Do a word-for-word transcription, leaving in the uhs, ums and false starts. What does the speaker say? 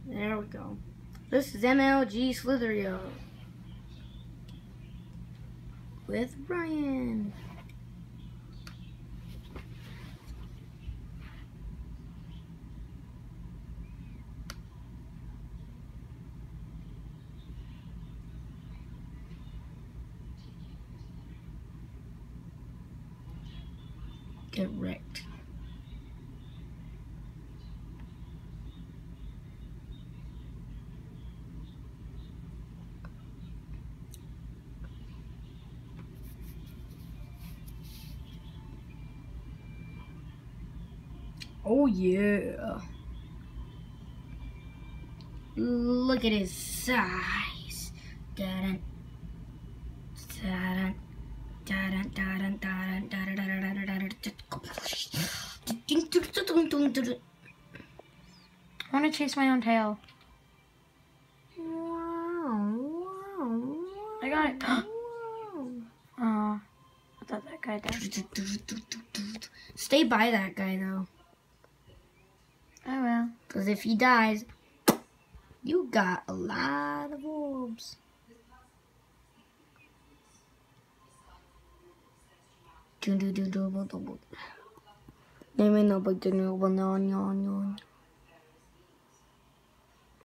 There we go. This is M L G Slitherio with Brian. Get wrecked. Oh yeah. Look at his size. Da-dun, da-dun, da-dun, da-dun, da-dun, da-dun, da-dun, da-dun, da-dun. I want to chase my own tail. I got it. Oh, I thought that guy died. Stay by that guy though. I will. Because if he dies, you got a lot of orbs. Do do do do do do. Name no big no no no no.